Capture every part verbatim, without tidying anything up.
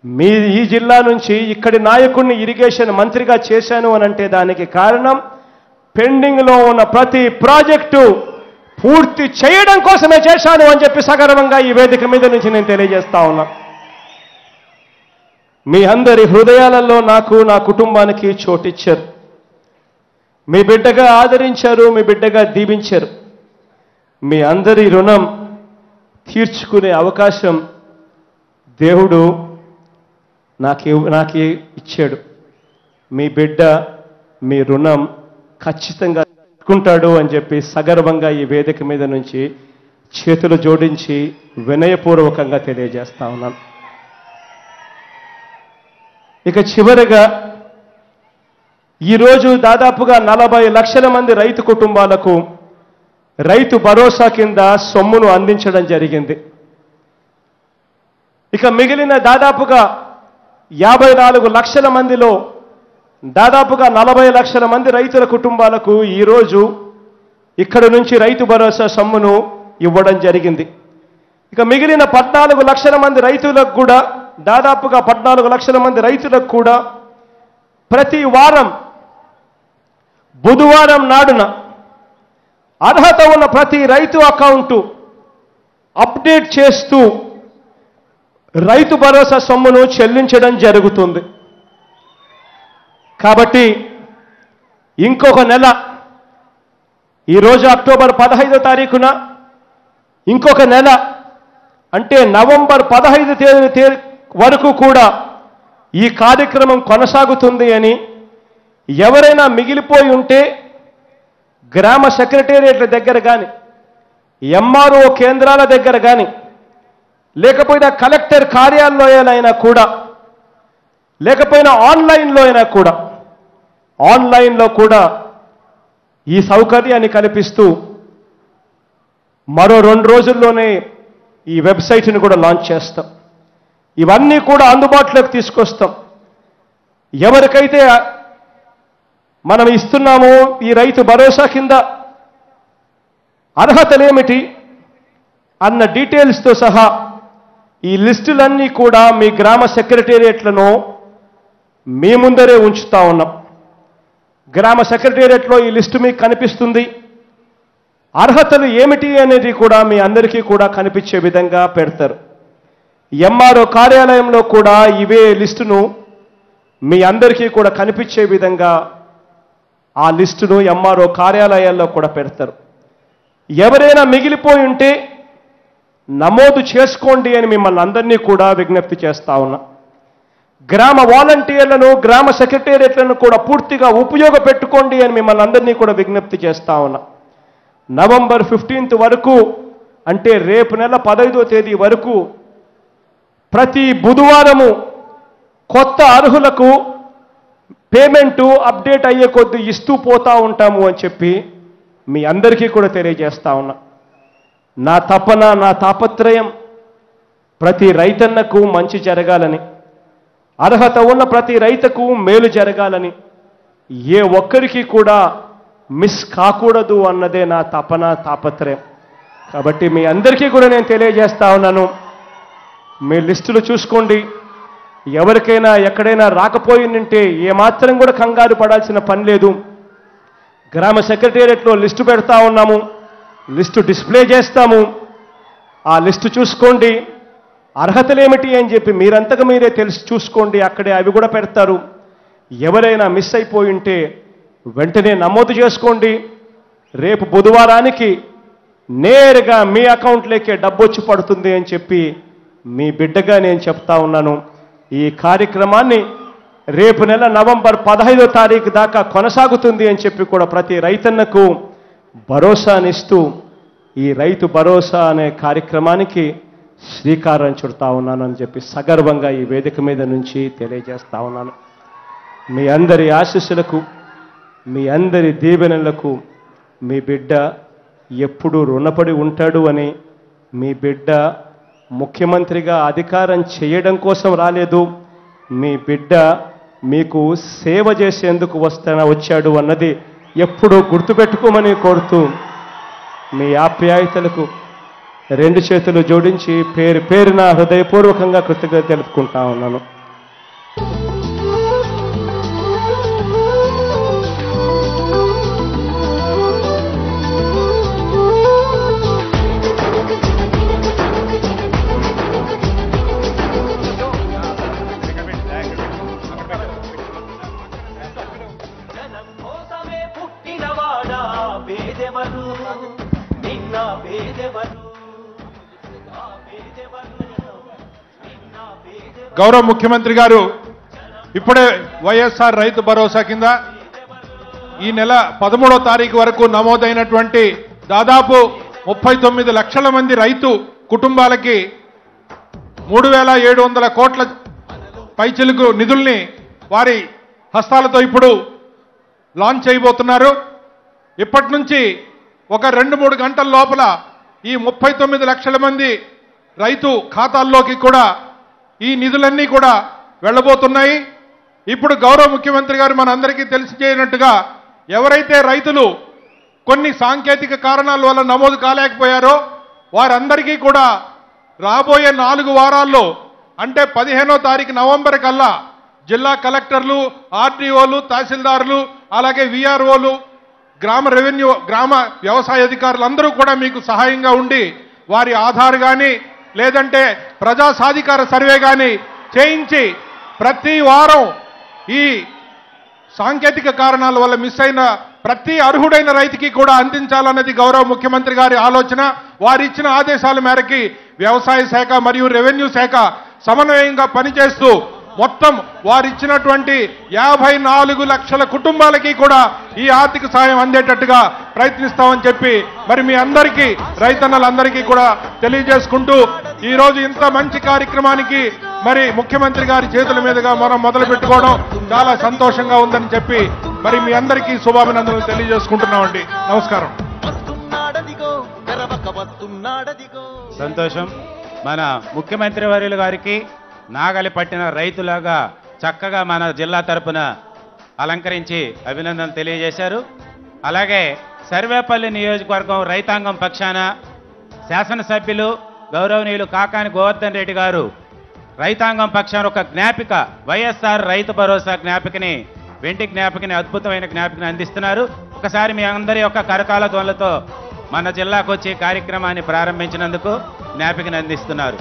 మీ ఈ జిల్లా నుంచి ఇక్కడి నాయకుడిని ఇరిగేషన్ మంత్రిగా చేశాను అని అంటే దానికి కారణం పెండింగ్లో ఉన్న ప్రతి ప్రాజెక్టు పూర్తి చేయడం కోసమే చేశాను అని చెప్పి సగర్వంగా ఈ వేదిక మీద నుంచి నేను తెలియజేస్తా ఉన్నా. మీ అందరి హృదయాలలో నాకు నా కుటుంబానికి చోటిచ్చారు. మీ బిడ్డగా ఆదరించారు, మీ బిడ్డగా దీవించారు. మీ అందరి రుణం తీర్చుకునే అవకాశం దేవుడు నాకు నాకు ఇచ్చాడు. మీ బిడ్డ మీ రుణం ఖచ్చితంగా తీసుకుంటాడు అని చెప్పి సగర్వంగా ఈ వేదిక మీద నుంచి చేతులు జోడించి వినయపూర్వకంగా తెలియజేస్తా ఉన్నాను. ఇక చివరగా ఈరోజు దాదాపుగా నలభై లక్షల మంది రైతు కుటుంబాలకు రైతు భరోసా కింద సొమ్మును అందించడం జరిగింది. ఇక మిగిలిన దాదాపుగా యాభై నాలుగు లక్షల మందిలో దాదాపుగా నలభై లక్షల మంది రైతుల కుటుంబాలకు ఈరోజు ఇక్కడ నుంచి రైతు భరోసా సొమ్మును ఇవ్వడం జరిగింది. ఇక మిగిలిన పద్నాలుగు లక్షల మంది రైతులకు కూడా దాదాపుగా పద్నాలుగు లక్షల మంది రైతులకు కూడా ప్రతి వారం బుధవారం నాడున అర్హత ఉన్న ప్రతి రైతు అకౌంటు అప్డేట్ చేస్తూ రైతు భరోసా సొమ్మును చెల్లించడం జరుగుతుంది. కాబట్టి ఇంకొక నెల, ఈరోజు అక్టోబర్ పదహైదో తారీఖున ఇంకొక నెల అంటే నవంబర్ పదహైదు తేదీ వరకు కూడా ఈ కార్యక్రమం కొనసాగుతుంది అని ఎవరైనా మిగిలిపోయి ఉంటే గ్రామ సెక్రటేరియట్ల దగ్గర కానీ ఎంఆర్ఓ కేంద్రాల దగ్గర కానీ లేకపోయినా కలెక్టర్ కార్యాలయాలైనా అయినా కూడా లేకపోయినా ఆన్లైన్లో అయినా కూడా ఆన్లైన్లో కూడా ఈ సౌకర్యాన్ని కల్పిస్తూ మరో రెండు రోజుల్లోనే ఈ వెబ్సైట్ని కూడా లాంచ్ చేస్తాం. ఇవన్నీ కూడా అందుబాటులోకి తీసుకొస్తాం. ఎవరికైతే మనం ఇస్తున్నామో ఈ రైతు భరోసా కింద అర్హతలేమిటి అన్న డీటెయిల్స్తో సహా ఈ లిస్టులన్నీ కూడా మీ గ్రామ సెక్రటేరియట్లను మీ ముందరే ఉంచుతా ఉన్నాం. గ్రామ సెక్రటేరియట్లో ఈ లిస్టు మీకు కనిపిస్తుంది. అర్హతలు ఏమిటి అనేది కూడా మీ అందరికీ కూడా కనిపించే విధంగా పెడతారు. ఎంఆర్ఓ కార్యాలయంలో కూడా ఇవే లిస్టును మీ అందరికీ కూడా కనిపించే విధంగా ఆ లిస్టును ఎంఆర్ఓ కార్యాలయాల్లో కూడా పెడతారు. ఎవరైనా మిగిలిపోయి ఉంటే నమోదు చేసుకోండి అని మిమ్మల్ని అందరినీ కూడా విజ్ఞప్తి చేస్తా ఉన్నా. గ్రామ వాలంటీర్లను గ్రామ సెక్రటేరియట్లను కూడా పూర్తిగా ఉపయోగపెట్టుకోండి అని మిమ్మల్ని అందరినీ కూడా విజ్ఞప్తి చేస్తా ఉన్నా. నవంబర్ ఫిఫ్టీన్త్ వరకు అంటే రేపు నెల పదహైదో తేదీ వరకు ప్రతి బుధవారము కొత్త అర్హులకు పేమెంటు అప్డేట్ అయ్యే కొద్దీ ఇస్తూ పోతా ఉంటాము అని చెప్పి మీ అందరికీ కూడా తెలియజేస్తా ఉన్నా. నా తపన నా తాపత్రయం ప్రతి రైతన్నకు మంచి జరగాలని, అర్హత ఉన్న ప్రతి రైతుకు మేలు జరగాలని, ఏ ఒక్కరికి కూడా మిస్ కాకూడదు అన్నదే నా తపన తాపత్రయం. కాబట్టి మీ అందరికీ కూడా నేను తెలియజేస్తా ఉన్నాను, మీ లిస్టులు చూసుకోండి. ఎవరికైనా ఎక్కడైనా రాకపోయిందంటే ఏమాత్రం కూడా కంగారు పడాల్సిన పని లేదు. గ్రామ సెక్రటేరియట్లో లిస్టు పెడతా ఉన్నాము, లిస్టు డిస్ప్లే చేస్తాము. ఆ లిస్టు చూసుకోండి, అర్హతలేమిటి అని చెప్పి మీరంతగా మీరే తెలిసి చూసుకోండి. అక్కడే అవి కూడా పెడతారు. ఎవరైనా మిస్ అయిపోయి ఉంటే వెంటనే నమోదు చేసుకోండి. రేపు బుధవారానికి నేరుగా మీ అకౌంట్లోకే డబ్బు వచ్చి పడుతుంది అని చెప్పి మీ బిడ్డగా నేను చెప్తా ఉన్నాను. ఈ కార్యక్రమాన్ని రేపు నెల నవంబర్ పదహైదో తారీఖు దాకా కొనసాగుతుంది అని చెప్పి కూడా ప్రతి రైతన్నకు భరోసానిస్తూ ఈ రైతు భరోసా అనే కార్యక్రమానికి శ్రీకారం చుడతా ఉన్నానని చెప్పి సగర్వంగా ఈ వేదిక మీద నుంచి తెలియజేస్తా ఉన్నాను. మీ అందరి ఆశీస్సులకు, మీ అందరి దీవెనలకు మీ బిడ్డ ఎప్పుడు రుణపడి ఉంటాడు అని, మీ బిడ్డ ముఖ్యమంత్రిగా అధికారం చేయడం కోసం రాలేదు, మీ బిడ్డ మీకు సేవ చేసేందుకు వస్తాన వచ్చాడు అన్నది ఎప్పుడూ గుర్తుపెట్టుకోమని కోరుతూ మీ ఆప్యాయతలకు రెండు చేతులు జోడించి పేరు పేరున హృదయపూర్వకంగా కృతజ్ఞత తెలుపుకుంటా ఉన్నాను. గౌరవ ముఖ్యమంత్రి గారు ఇప్పుడే వైఎస్ఆర్ రైతు భరోసా కింద ఈ నెల పదమూడో తారీఖు వరకు నమోదైనటువంటి దాదాపు ముప్పై తొమ్మిది లక్షల మంది రైతు కుటుంబాలకి మూడు వేల ఏడు వందల కోట్ల పైచిలుకు నిధుల్ని వారి హస్తాలతో ఇప్పుడు లాంచ్ చేయబోతున్నారు. ఇప్పటి నుంచి ఒక రెండు మూడు గంటల లోపల ఈ ముప్పై తొమ్మిది లక్షల మంది రైతు ఖాతాల్లోకి కూడా ఈ నిధులన్నీ కూడా వెళ్ళబోతున్నాయి. ఇప్పుడు గౌరవ ముఖ్యమంత్రి గారు మనందరికీ తెలిసిచేయనట్టుగా ఎవరైతే రైతులు కొన్ని సాంకేతిక కారణాల వల్ల నమోదు కాలేకపోయారో వారందరికీ కూడా రాబోయే నాలుగు వారాల్లో అంటే పదిహేనో తారీఖు నవంబర్ కల్లా జిల్లా కలెక్టర్లు, ఆర్డీఓలు, తహసీల్దారులు, అలాగే విఆర్ఓలు, గ్రామ రెవెన్యూ, గ్రామ వ్యవసాయ అధికారులందరూ కూడా మీకు సహాయంగా ఉండి వారి ఆధార్ కానీ లేదంటే ప్రజా సాధికార సర్వే కానీ చేయించి ప్రతి వారం ఈ సాంకేతిక కారణాల వల్ల మిస్ అయిన ప్రతి అర్హుడైన రైతుకి కూడా అందించాలన్నది గౌరవ ముఖ్యమంత్రి గారి ఆలోచన. వారు ఇచ్చిన ఆదేశాల మేరకి వ్యవసాయ శాఖ మరియు రెవెన్యూ శాఖ సమన్వయంగా పనిచేస్తూ మొత్తం వారు ఇచ్చినటువంటి యాభై నాలుగు లక్షల కుటుంబాలకి కూడా ఈ ఆర్థిక సాయం అందేటట్టుగా ప్రయత్నిస్తామని చెప్పి మరి మీ అందరికీ రైతన్నలందరికీ కూడా తెలియజేసుకుంటూ ఈరోజు ఇంత మంచి కార్యక్రమానికి మరి ముఖ్యమంత్రి గారి చేతుల మీదుగా మనం మొదలు పెట్టుకోవడం చాలా సంతోషంగా ఉందని చెప్పి మరి మీ అందరికీ శుభాభినందనలు తెలియజేసుకుంటున్నామండి. నమస్కారం. సంతోషం. మన ముఖ్యమంత్రి వర్యులు గారికి నాగలి పట్టిన రైతులాగా చక్కగా మన జిల్లా తరపున అలంకరించి అభినందనలు తెలియజేశారు. అలాగే సర్వేపల్లి నియోజకవర్గం రైతాంగం పక్షాన శాసనసభ్యులు గౌరవనీయులు కాకాని గోవర్ధన్ రెడ్డి గారు రైతాంగం పక్షాన ఒక జ్ఞాపిక వైఎస్ఆర్ రైతు భరోసా జ్ఞాపికని వెంటి జ్ఞాపికని అద్భుతమైన జ్ఞాపికని అందిస్తున్నారు. ఒకసారి మీ అందరి యొక్క కరకాల ధ్వనులతో మన జిల్లాకు వచ్చి కార్యక్రమాన్ని ప్రారంభించినందుకు జ్ఞాపికని అందిస్తున్నారు.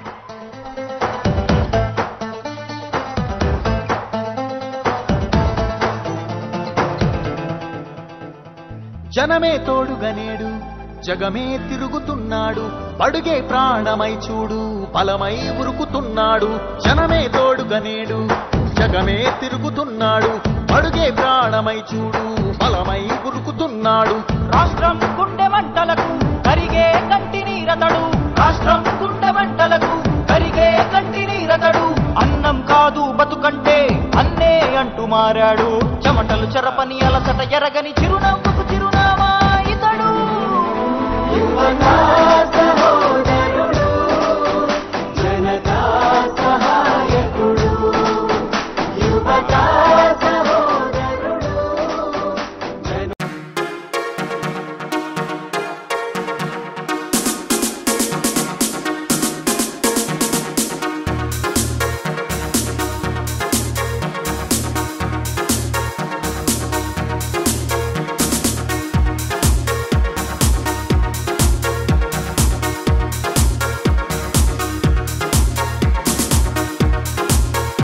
జనమే తోడుగనేడు జగమే తిరుగుతున్నాడు, అడుగే ప్రాణమై చూడు బలమై ఉరుకుతున్నాడు. జనమే తోడుగనేడు జగమే తిరుగుతున్నాడు, అడుగే ప్రాణమై చూడు బలమై ఉరుకుతున్నాడు. రాష్ట్రం గుండె మంటలకు కరిగే కంటి నీరతడు, రాష్ట్రం గుండె మంటలకు కరిగే కంటి నీరతడు. అన్నం కాదు బతుకంటే అన్నే అంటూ మారాడు, చెమటలు చెరపని అలసట ఎరగని చిరు